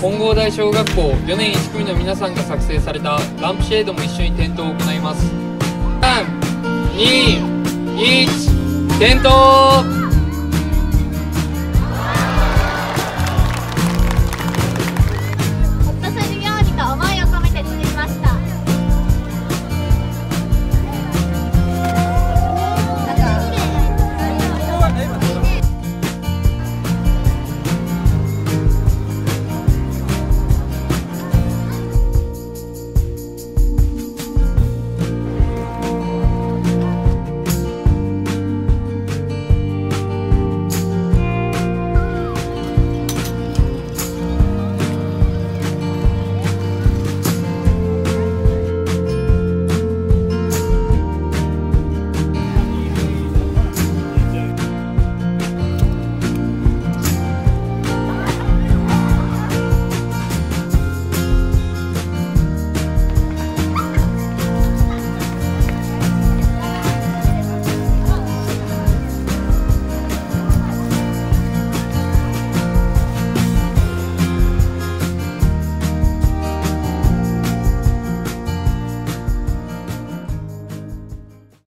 本郷台小学校4年1組の皆さんが作成されたランプシェードも一緒に点灯を行います。3、2、1、点灯。